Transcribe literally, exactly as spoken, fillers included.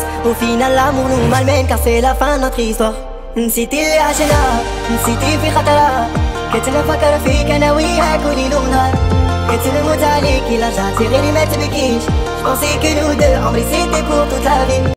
وفينا الامور نورمالمين كار سي لا فان نوتر هيستوار. نسيتي اللي عشناها، نسيتي في خطرها، كتنفكر فيك انا وياك وليل ونهار، كتنموت عليك الا رجعتي غيري ما تبكيش. جبونسي كو نو دو عمري سيتي بور توت لا في.